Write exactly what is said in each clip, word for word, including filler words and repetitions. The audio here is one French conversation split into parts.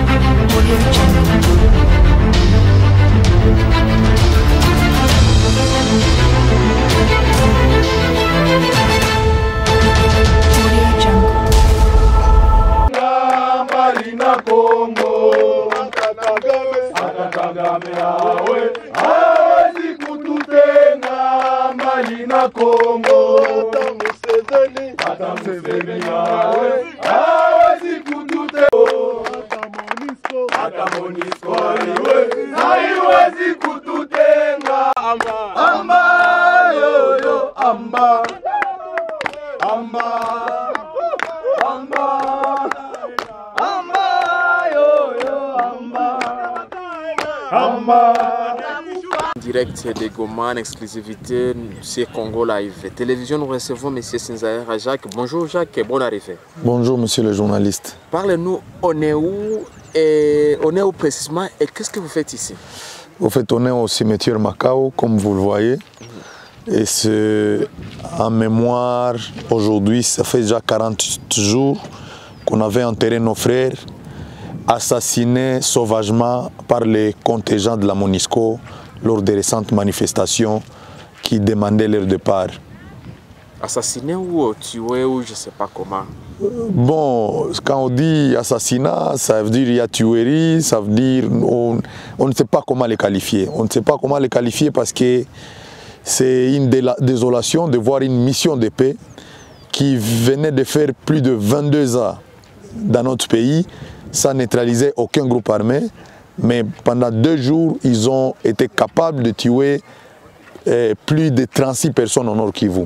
Direct de Goma en exclusivité, c'est Congo Live. Télévision, nous recevons M. Sinzaer Jacques. Bonjour Jacques, bonne arrivée. Bonjour monsieur le journaliste. Parlez-nous, on est où et on est où précisément et qu'est-ce que vous faites ici? Au fait, on est au cimetière Macao, comme vous le voyez. Et c'est en mémoire, aujourd'hui, ça fait déjà quarante jours qu'on avait enterré nos frères, assassinés sauvagement par les contingents de la MONUSCO lors des récentes manifestations qui demandaient leur départ. Assassinés ou tués ou je ne sais pas comment? Bon, quand on dit assassinat, ça veut dire qu'il y a tuerie, ça veut dire on, on ne sait pas comment les qualifier. On ne sait pas comment les qualifier parce que c'est une désolation de voir une mission de paix qui venait de faire plus de vingt-deux ans dans notre pays sans neutraliser aucun groupe armé. Mais pendant deux jours, ils ont été capables de tuer eh, plus de trente-six personnes au Nord Kivu.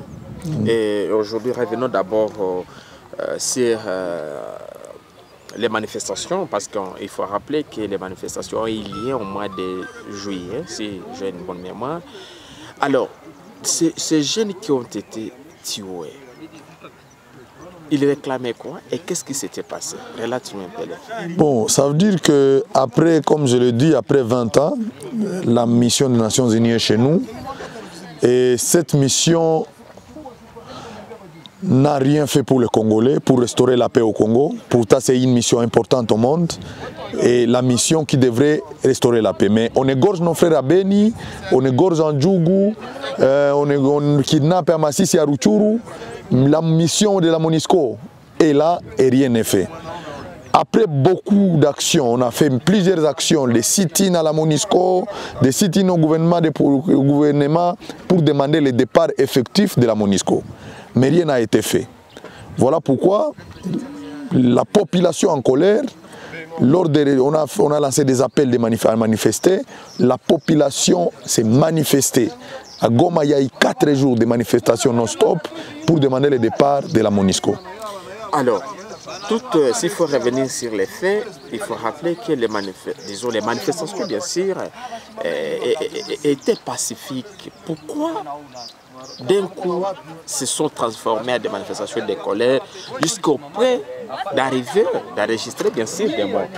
Et aujourd'hui, revenons d'abord euh, sur euh, les manifestations, parce qu'il faut rappeler que les manifestations ont eu lieu au mois de juillet, si j'ai une bonne mémoire. Alors, ces, ces jeunes qui ont été tués, ils réclamaient quoi et qu'est-ce qui s'était passé? Relate-nous un peu. Bon, ça veut dire que après, comme je le dis, après vingt ans, la mission des Nations Unies est chez nous. Et cette mission n'a rien fait pour les Congolais, pour restaurer la paix au Congo. Pourtant, c'est une mission importante au monde. Et la mission qui devrait restaurer la paix. Mais on égorge nos frères à Beni, on égorge en Djougou, euh, on, on kidnappe à Masisi et à Rutshuru. La mission de la MONUSCO est là et rien n'est fait. Après beaucoup d'actions, on a fait plusieurs actions, des sit-ins à la MONUSCO, des sit-ins au gouvernement, au gouvernement pour demander le départ effectif de la MONUSCO. Mais rien n'a été fait. Voilà pourquoi la population en colère, lors de, on, a, on a lancé des appels de manif à manifester, la population s'est manifestée. À Goma, il y a eu quatre jours de manifestations non-stop pour demander le départ de la MONUSCO. Alors, euh, s'il faut revenir sur les faits, il faut rappeler que les, manif disons, les manifestations, bien sûr, euh, étaient pacifiques. Pourquoi d'un coup se sont transformées en des manifestations de colère jusqu'au point d'arriver, d'enregistrer, bien sûr, des morts?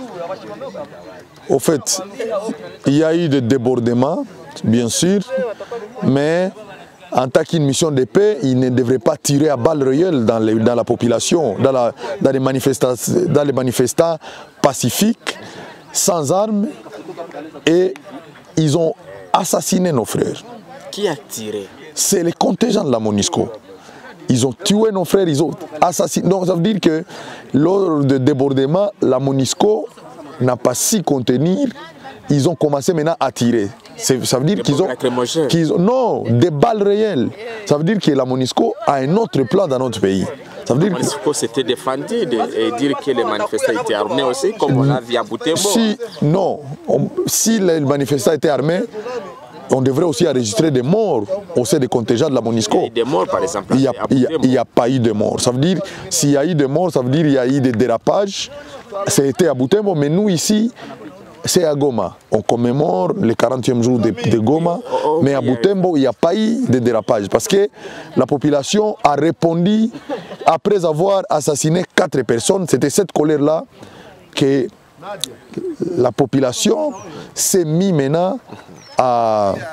Au fait, il y a eu des débordements, bien sûr, mais en tant qu'une mission de paix, il ne devrait pas tirer à balles réelles dans, les, dans la population, dans, la, dans, les manifestants, dans les manifestants pacifiques, sans armes, et ils ont assassiné nos frères. Qui a tiré? C'est les contingents de la MONUSCO. Ils ont tué nos frères, ils ont assassiné. Donc ça veut dire que lors du débordement, la MONUSCO n'a pas su contenir, ils ont commencé maintenant à tirer. Ça veut dire qu'ils ont, qu'ils ont... Non, des balles réelles. Ça veut dire que la MONUSCO a un autre plan dans notre pays. Ça veut dire la MONUSCO s'était défendu de, et dire que les manifestants étaient armés aussi, comme on l'a vu à Butembo. Si, non, on, si les manifestants étaient armés, on devrait aussi enregistrer des morts au sein des contingents de la MONUSCO. Il y a eu des morts, par exemple. Il n'y a, a, a pas eu de morts. Ça veut dire, s'il y a eu des morts, ça veut dire qu'il y a eu des dérapages. C'était à Butembo, mais nous ici, c'est à Goma. On commémore le quarantième jour de, de Goma, oh, oh, mais à Butembo, il n'y a pas eu de dérapage. Parce que la population a répondu, après avoir assassiné quatre personnes, c'était cette colère-là que la population s'est mise maintenant à,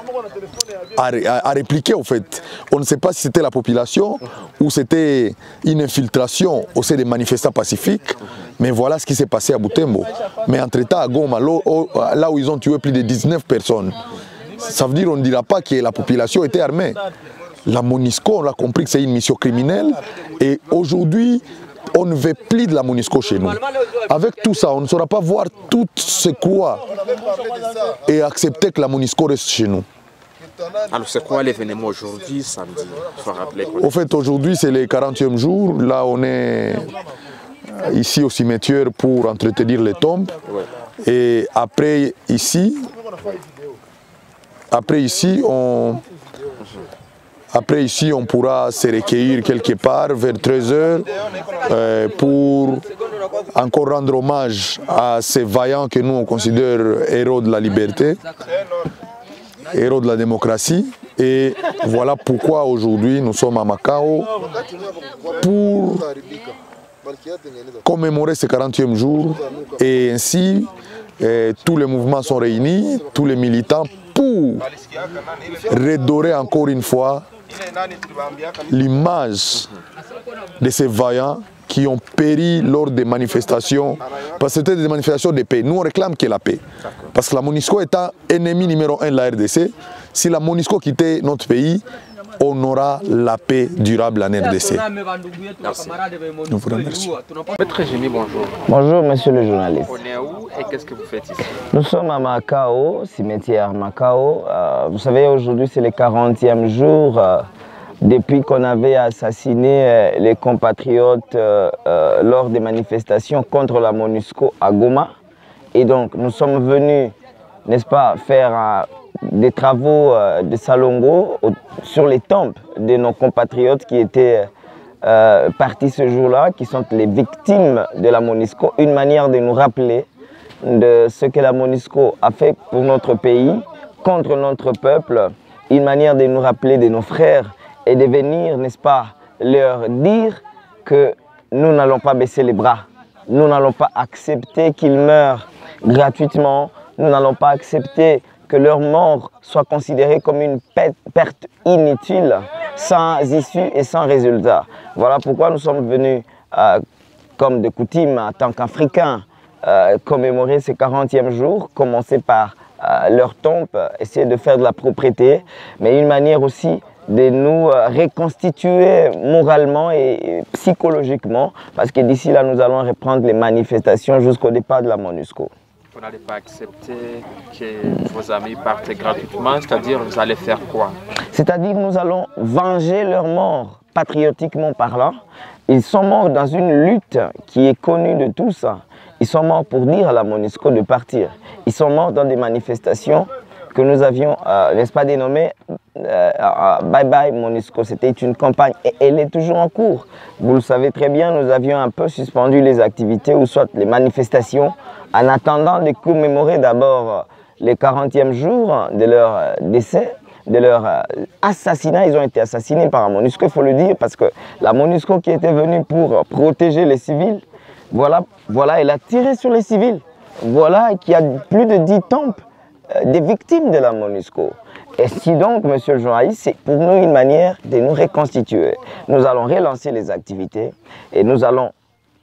à, à, à répliquer au fait. On ne sait pas si c'était la population ou c'était une infiltration au sein des manifestants pacifiques, mais voilà ce qui s'est passé à Butembo. Mais entre-temps, à Goma, là où ils ont tué plus de dix-neuf personnes, ça veut dire qu'on ne dira pas que la population était armée. La MONUSCO, on a compris que c'est une mission criminelle et aujourd'hui, on ne veut plus de la MONUSCO chez nous. Avec tout ça, on ne saura pas voir tout ce quoi et accepter que la MONUSCO reste chez nous. Alors c'est quoi l'événement aujourd'hui, samedi? Il faut rappeler. Au fait, aujourd'hui c'est le quarantième jour. Là, on est ici au cimetière pour entretenir les tombes. Ouais. Et après ici, après ici, on... Après ici, on pourra se recueillir quelque part vers treize heures euh, pour encore rendre hommage à ces vaillants que nous on considère héros de la liberté, héros de la démocratie. Et voilà pourquoi aujourd'hui nous sommes à Macao pour commémorer ce quarantième jour. Et ainsi, euh, tous les mouvements sont réunis, tous les militants, pour redorer encore une fois l'image de ces vaillants qui ont péri lors des manifestations, parce que c'était des manifestations de paix. Nous, on réclame qu'il y ait la paix. Parce que la MONUSCO étant ennemi numéro un de la R D C, si la MONUSCO quittait notre pays, on aura la paix durable en R D C. Merci. Nous vous remercions. Maître Gémy, bonjour. Bonjour, monsieur le journaliste. On est où et qu'est-ce que vous faites ici? Nous sommes à Macao, cimetière Macao. Euh, vous savez, aujourd'hui, c'est le quarantième jour euh, depuis qu'on avait assassiné euh, les compatriotes euh, euh, lors des manifestations contre la MONUSCO à Goma. Et donc, nous sommes venus, n'est-ce pas, faire euh, des travaux euh, de Salongo au, sur les tombes de nos compatriotes qui étaient euh, partis ce jour-là, qui sont les victimes de la MONUSCO. Une manière de nous rappeler de ce que la MONUSCO a fait pour notre pays, contre notre peuple, une manière de nous rappeler de nos frères et de venir, n'est-ce pas, leur dire que nous n'allons pas baisser les bras, nous n'allons pas accepter qu'ils meurent gratuitement, nous n'allons pas accepter que leur mort soit considérée comme une perte inutile, sans issue et sans résultat. Voilà pourquoi nous sommes venus, euh, comme de coutume, en tant qu'Africains, euh, commémorer ce quarantième jour, commencer par euh, leur tombe, essayer de faire de la propreté, mais une manière aussi de nous euh, reconstituer moralement et psychologiquement, parce que d'ici là, nous allons reprendre les manifestations jusqu'au départ de la MONUSCO. Vous n'allez pas accepter que vos amis partent gratuitement, c'est-à-dire vous allez faire quoi? C'est-à-dire nous allons venger leur mort, patriotiquement parlant. Ils sont morts dans une lutte qui est connue de tous. Ils sont morts pour dire à la MONUSCO de partir. Ils sont morts dans des manifestations que nous avions, euh, n'est-ce pas, dénommées euh, euh, Bye Bye MONUSCO. C'était une campagne et elle est toujours en cours. Vous le savez très bien, nous avions un peu suspendu les activités ou soit les manifestations en attendant de commémorer d'abord les quarantième jours de leur décès, de leur assassinat. Ils ont été assassinés par la MONUSCO, il faut le dire, parce que la MONUSCO qui était venue pour protéger les civils, voilà, voilà, elle a tiré sur les civils. Voilà qu'il y a plus de dix tombes des victimes de la MONUSCO. Et si donc, monsieur le journaliste, c'est pour nous une manière de nous reconstituer. Nous allons relancer les activités et nous allons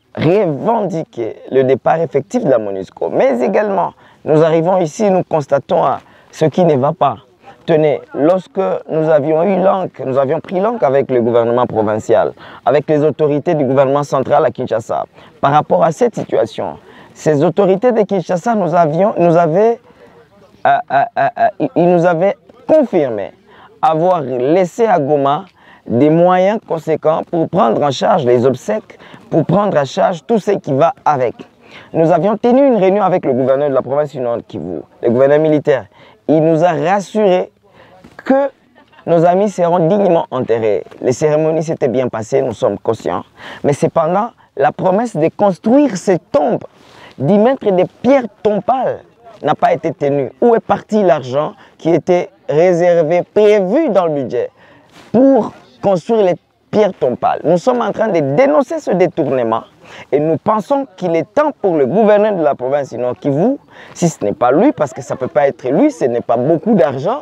revendiquer le départ effectif de la MONUSCO. Mais également, nous arrivons ici, nous constatons ce qui ne va pas. Tenez, lorsque nous avions eu l'encre, nous avions pris l'encre avec le gouvernement provincial, avec les autorités du gouvernement central à Kinshasa, par rapport à cette situation, ces autorités de Kinshasa nous, avions, nous avaient, euh, euh, euh, ils nous avaient confirmé avoir laissé à Goma des moyens conséquents pour prendre en charge les obsèques, pour prendre en charge tout ce qui va avec. Nous avions tenu une réunion avec le gouverneur de la province du Nord Kivu, le gouverneur militaire. Il nous a rassuré que nos amis seront dignement enterrés. Les cérémonies s'étaient bien passées, nous sommes conscients. Mais cependant, la promesse de construire ces tombes, d'y mettre des pierres tombales, n'a pas été tenue. Où est parti l'argent qui était réservé, prévu dans le budget pour construire les pierres tombales? Nous sommes en train de dénoncer ce détournement et nous pensons qu'il est temps pour le gouverneur de la province du Nord Kivu, si ce n'est pas lui, parce que ça ne peut pas être lui, ce n'est pas beaucoup d'argent,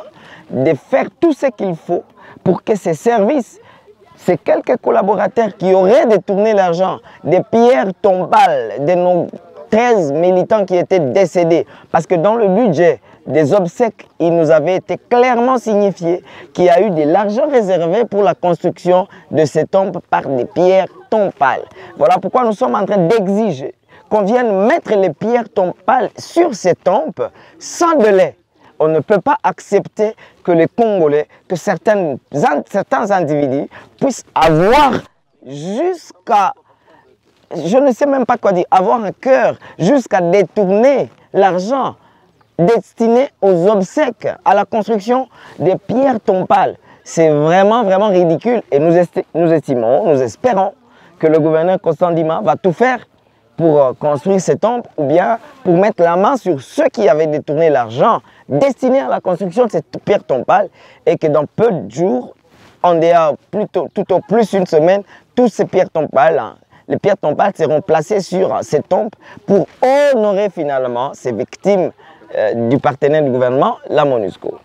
de faire tout ce qu'il faut pour que ces services, ces quelques collaborateurs qui auraient détourné l'argent des pierres tombales de nos treize militants qui étaient décédés, parce que dans le budget des obsèques, il nous avait été clairement signifié qu'il y a eu de l'argent réservé pour la construction de ces tombes par des pierres tombales. Voilà pourquoi nous sommes en train d'exiger qu'on vienne mettre les pierres tombales sur ces tombes sans délai. On ne peut pas accepter que les Congolais, que certains, certains individus puissent avoir jusqu'à, je ne sais même pas quoi dire, avoir un cœur jusqu'à détourner l'argent destiné aux obsèques, à la construction des pierres tombales. C'est vraiment, vraiment ridicule et nous, esti nous estimons, nous espérons que le gouverneur Constant Ndima va tout faire pour construire ces tombes ou bien pour mettre la main sur ceux qui avaient détourné l'argent destiné à la construction de cette pierre tombale et que dans peu de jours, en dehors plutôt, tout au plus une semaine, toutes ces pierres tombales, hein, les pierres tombales seront placées sur ces tombes pour honorer finalement ces victimes euh, du partenaire du gouvernement, la MONUSCO.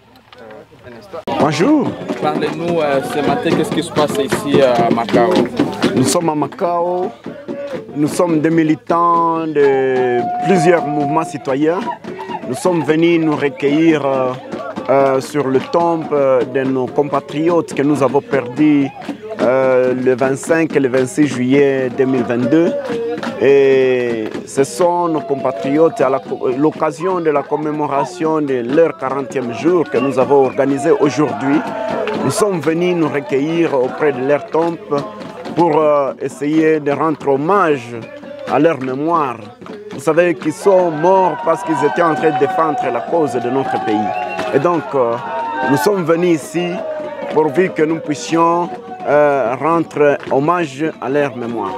Bonjour. Parlez-nous euh, ce matin, qu'est-ce qui se passe ici à Macao? Nous sommes à Macao. Nous sommes des militants de plusieurs mouvements citoyens. Nous sommes venus nous recueillir euh, euh, sur le tombe euh, de nos compatriotes que nous avons perdus euh, le vingt-cinq et le vingt-six juillet deux mille vingt-deux. Et ce sont nos compatriotes à l'occasion de la commémoration de leur quarantième jour que nous avons organisé aujourd'hui. Nous sommes venus nous recueillir auprès de leur tombe pour euh, essayer de rendre hommage à leur mémoire. Vous savez qu'ils sont morts parce qu'ils étaient en train de défendre la cause de notre pays. Et donc, euh, nous sommes venus ici pourvu que nous puissions euh, rendre hommage à leur mémoire.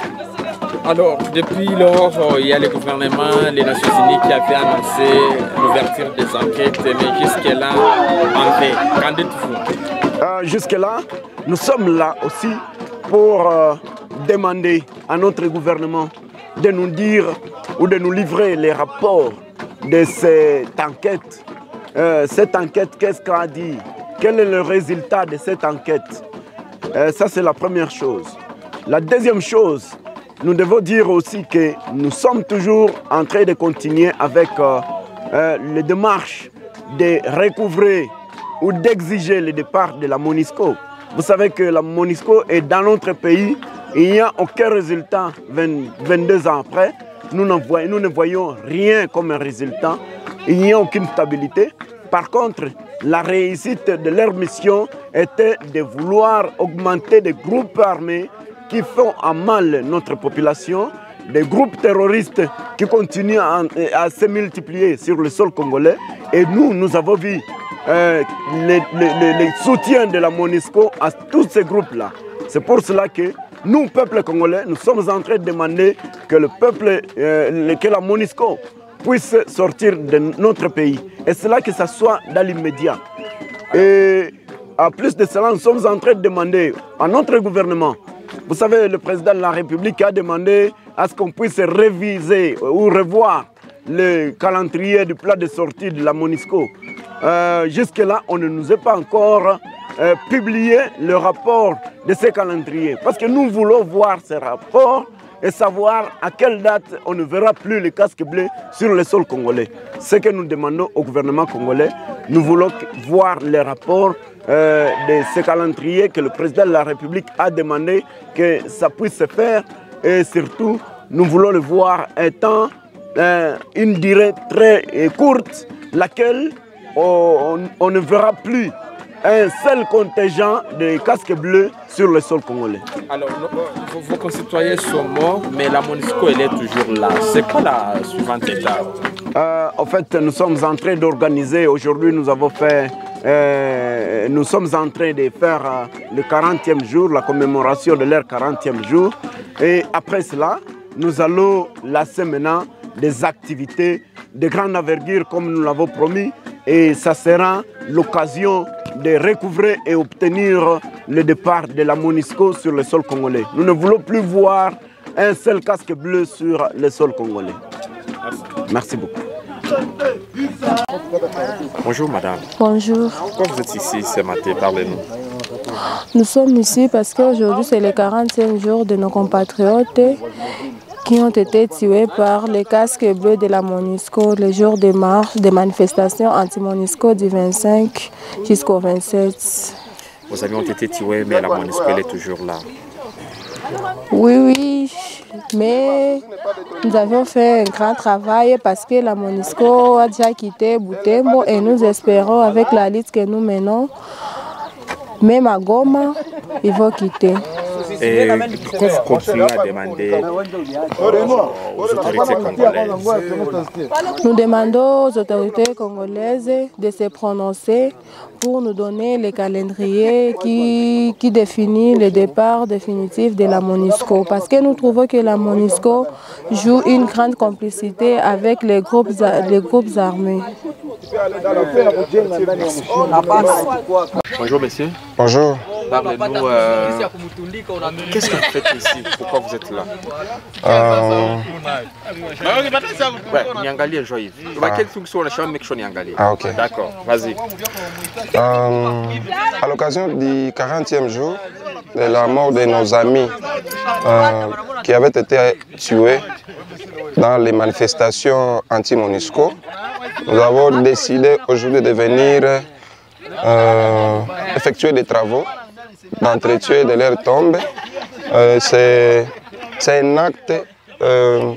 Alors, depuis lors, il y a le gouvernement, les Nations Unies qui avaient annoncé l'ouverture des enquêtes, mais jusque-là, en fait, qu'en dites-vous? euh, Jusque-là, nous sommes là aussi pour euh, demander à notre gouvernement de nous dire ou de nous livrer les rapports de cette enquête. Euh, cette enquête, qu'est-ce qu'elle a dit? Quel est le résultat de cette enquête? euh, Ça, c'est la première chose. La deuxième chose, nous devons dire aussi que nous sommes toujours en train de continuer avec euh, euh, les démarches de recouvrer ou d'exiger le départ de la MONUSCO. Vous savez que la MONUSCO est dans notre pays et il n'y a aucun résultat vingt, vingt-deux ans après. Nous, voyons, nous ne voyons rien comme un résultat. Il n'y a aucune stabilité. Par contre, la réussite de leur mission était de vouloir augmenter des groupes armés qui font à mal notre population, des groupes terroristes qui continuent à, à se multiplier sur le sol congolais. Et nous, nous avons vu euh, les, les, les soutiens de la MONUSCO à tous ces groupes-là. C'est pour cela que nous, peuple congolais, nous sommes en train de demander que le peuple, euh, que la MONUSCO puisse sortir de notre pays. Et cela que ça soit dans l'immédiat. Et en plus de cela, nous sommes en train de demander à notre gouvernement. Vous savez, le président de la République a demandé à ce qu'on puisse réviser ou revoir le calendrier du plat de sortie de la MONUSCO. Euh, Jusque-là, on ne nous a pas encore euh, publié le rapport de ce calendrier. Parce que nous voulons voir ce rapport et savoir à quelle date on ne verra plus les casques bleus sur le sol congolais. Ce que nous demandons au gouvernement congolais, nous voulons voir les rapports Euh, de ce calendrier que le président de la République a demandé que ça puisse se faire et surtout nous voulons le voir étant euh, une durée très euh, courte laquelle on, on ne verra plus un seul contingent de casques bleus sur le sol congolais. Alors, vos, vos concitoyens sont morts, mais la MONUSCO, elle est toujours là. C'est quoi la suivante étape? euh, En fait, nous sommes en train d'organiser, aujourd'hui nous avons fait, euh, nous sommes en train de faire euh, le quarantième jour, la commémoration de leur quarantième jour. Et après cela, nous allons lancer maintenant des activités de grande envergure comme nous l'avons promis. Et ça sera l'occasion de recouvrer et obtenir le départ de la MONUSCO sur le sol congolais. Nous ne voulons plus voir un seul casque bleu sur le sol congolais. Merci, Merci beaucoup. Bonjour madame. Bonjour. Pourquoi vous êtes ici ce matin? Parlez-nous. Nous sommes ici parce qu'aujourd'hui c'est le quarantième jour de nos compatriotes qui ont été tués par les casques bleus de la MONUSCO le jour des marches, des manifestations anti-MONUSCO du vingt-cinq jusqu'au vingt-sept. Vos amis ont été tués, mais la MONUSCO elle est toujours là. Oui, oui, mais nous avons fait un grand travail parce que la MONUSCO a déjà quitté Butembo et nous espérons avec la lutte que nous menons, même à Goma, ils vont quitter. Et pourquoi vous continuez à demander aux autorités congolaises? Nous demandons aux autorités congolaises de se prononcer pour nous donner le calendrier qui, qui définit le départ définitif de la MONUSCO. Parce que nous trouvons que la MONUSCO joue une grande complicité avec les groupes, les groupes armés. Bonjour monsieur. Bonjour. Parlez-nous, euh, qu'est-ce que vous faites ici? Pourquoi vous êtes là? Euh... Ouais, niangalie Joïve. Ah. Quelle fonction on a changé make sure niangalie? Ah, ok. D'accord, vas-y. Euh, à l'occasion du quarantième jour de la mort de nos amis euh, qui avaient été tués dans les manifestations anti-MONUSCO, nous avons décidé aujourd'hui de venir euh, effectuer des travaux d'entretien de leur tombe. Euh, C'est un acte euh,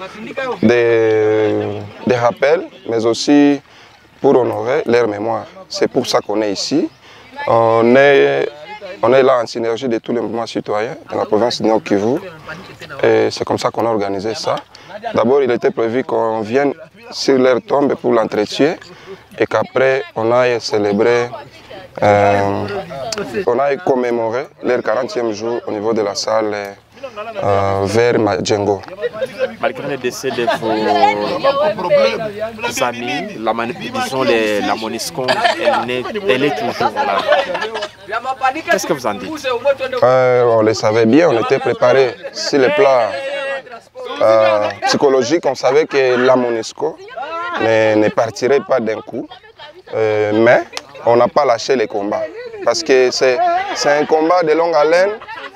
de, de rappel, mais aussi pour honorer leur mémoire. C'est pour ça qu'on est ici. On est, on est là en synergie de tous les mouvements citoyens de la province du Nord Kivu. Et c'est comme ça qu'on a organisé ça. D'abord, il était prévu qu'on vienne sur leur tombe pour l'entretien et qu'après, on aille célébrer, euh, on aille commémorer leur quarantième jour au niveau de la salle euh, vers Madjengo. Malgré le décès de vos amis, la, disons les, la MONUSCO, elle, est, elle est toujours là. Qu'est-ce que vous en dites? euh, On le savait bien, on était préparés sur le plan euh, psychologique. On savait que la MONUSCO ne, ne partirait pas d'un coup, euh, mais on n'a pas lâché les combats. Parce que c'est un combat de longue haleine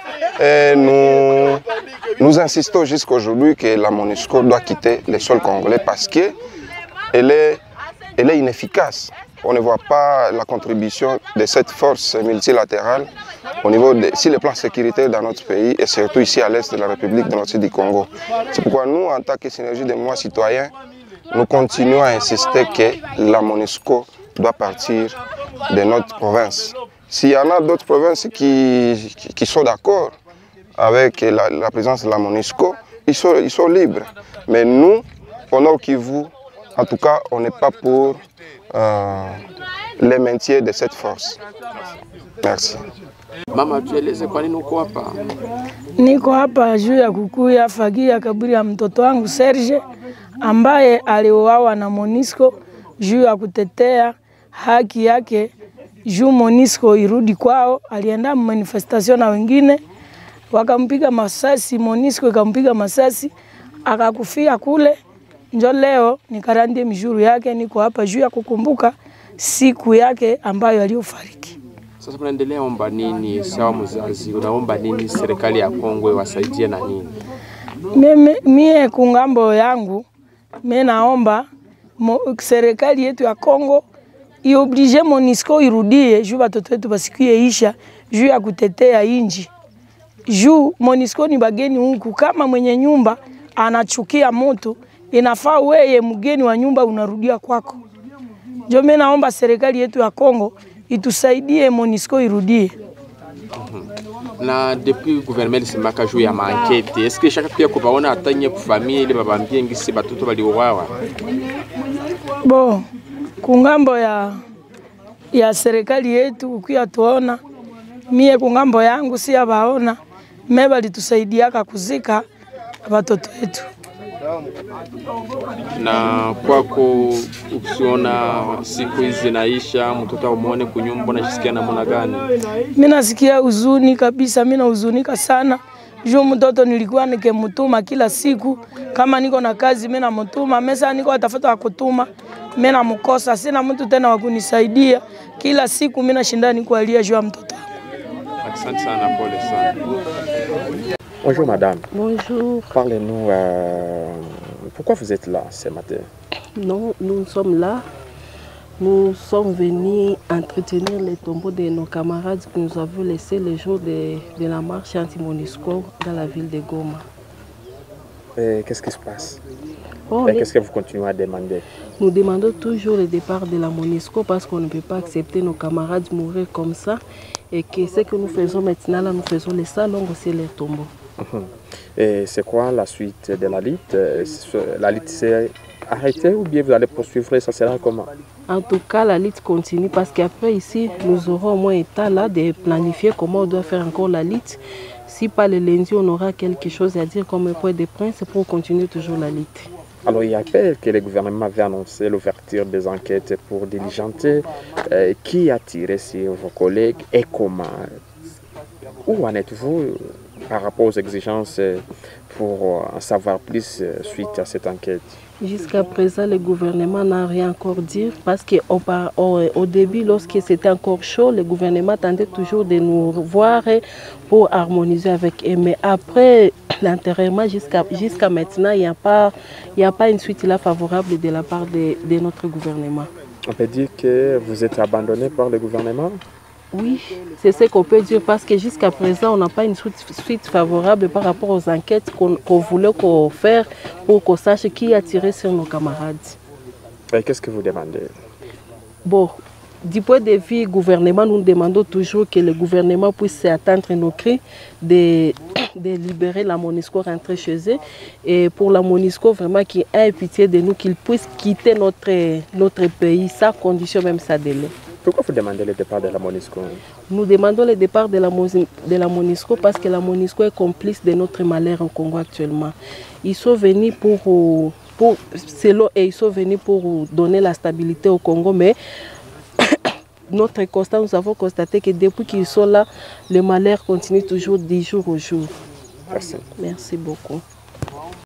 et nous, nous insistons jusqu'à aujourd'hui que la MONUSCO doit quitter le sol congolais parce qu'elle est, elle est inefficace. On ne voit pas la contribution de cette force multilatérale au niveau de, sur le plan sécuritaire dans notre pays et surtout ici à l'est de la République démocratique du Congo. C'est pourquoi nous, en tant que synergie des mouvements citoyens, nous continuons à insister que la MONUSCO doit partir de notre province. S'il y en a d'autres provinces qui, qui, qui sont d'accord avec la, la présence de la MONUSCO, ils sont, ils sont libres. Mais nous, au Nord Kivu, en tout cas, on n'est pas pour euh, le maintien de cette force. Merci. Mama, tueleze kwa nini uko hapa? Niko hapa juu ya kukuya fagia kaburi ya mtoto wangu Serge ambaye aliuawa na MONUSCO juu ya kutetea haki yake juu MONUSCO irudi kwao. Alienda manifestation na wengine wakampiga masasi, MONUSCO ikampiga masasi akakufia kule. Njo leo ni karandie mjuru yake, niko hapa juu ya kukumbuka siku yake ambayo aliyofariki. Sasa tunaendelea omba nini sawa mzazi? Unaomba nini serikali ya Kongo iwasaidie na nini? Mimi mie kungambo yangu mimi naomba serikali yetu ya Kongo ioblige MONUSCO irudie juu watoto wetu basikie isha juu ya kutetea inji. Juu MONUSCO ni bageni huku, kama mwenye nyumba anachukia moto, inafaa weye mgeni wa nyumba unarudia kwako. Ndio mimi naomba serikali yetu ya Kongo itusaidie MONUSCO irudie. Na depuis gouvernement lisimaka juu ya mankete, est-ce que chaque pia kubaona atanye ku famille ile babambie ngisi batoto baliuawa? Bo, kungambo ya ya serikali yetu ukia tuona, mie kungambo yangu si abaona, meba litusaidiaka kuzika watoto wetu. Na kwako ukiona siku hizi naisha, mtoto umuone kunyumba, unajisikia namna gani? Mimi nasikia huzuni kabisa, mimi nahuzunika sana juu mtoto nilikuwa nikimtuma kila siku, kama niko na kazi mimi namtuma, mesa niko atafuta kutuma mimi namkosa, sina mtu tena wa kunisaidia, kila siku mimi nashinda niko alia juu ya mtoto. Asante sana, pole sana. Bonjour madame. Bonjour. Parlez-nous, euh, pourquoi vous êtes là ce matin? Non, nous sommes là. Nous sommes venus entretenir les tombeaux de nos camarades que nous avons laissés le jour de, de la marche anti-MONUSCO dans la ville de Goma. Qu'est-ce qui se passe? Oh, qu'est-ce que vous continuez à demander? Nous demandons toujours le départ de la MONUSCO parce qu'on ne peut pas accepter nos camarades mourir comme ça. Et que ce que nous faisons maintenant, là, nous faisons les salons aussi les tombeaux. Mmh. Et c'est quoi la suite de la lutte? La lutte s'est arrêtée ou bien vous allez poursuivre et ça sera comment? En tout cas, la lutte continue parce qu'après ici, nous aurons au moins état là de planifier comment on doit faire encore la lutte. Si pas le lundi, on aura quelque chose à dire comme un point de prince pour continuer toujours la lutte. Alors il y a peur que le gouvernement avait annoncé l'ouverture des enquêtes pour diligenter. Euh, qui a tiré sur vos collègues et comment? Où en êtes-vous par rapport aux exigences pour en savoir plus suite à cette enquête? Jusqu'à présent, le gouvernement n'a rien encore dit parce qu'au au, au début, lorsque c'était encore chaud, le gouvernement tentait toujours de nous voir pour harmoniser avec eux. Mais après l'enterrement, jusqu'à jusqu'à maintenant, il n'y a, a pas une suite là favorable de la part de, de notre gouvernement. On peut dire que vous êtes abandonné par le gouvernement? Oui, c'est ce qu'on peut dire parce que jusqu'à présent, on n'a pas une suite, suite favorable par rapport aux enquêtes qu'on qu'on voulait qu'on faire pour qu'on sache qui a tiré sur nos camarades. Et qu'est-ce que vous demandez? Bon, du point de vue gouvernement, nous demandons toujours que le gouvernement puisse attendre nos cris de, de libérer la MONUSCO, rentrer chez eux. Et pour la MONUSCO, vraiment qu'il ait pitié de nous, qu'il puisse quitter notre, notre pays, sans condition, même sans délai. Pourquoi vous demandez le départ de la MONUSCO? Nous demandons le départ de la, de la MONUSCO parce que la MONUSCO est complice de notre malheur au Congo actuellement. Ils sont venus pour, pour, selon, et ils sont venus pour donner la stabilité au Congo, mais notre constat, nous avons constaté que depuis qu'ils sont là, le malheur continue toujours de jour au jour. Merci. Merci beaucoup.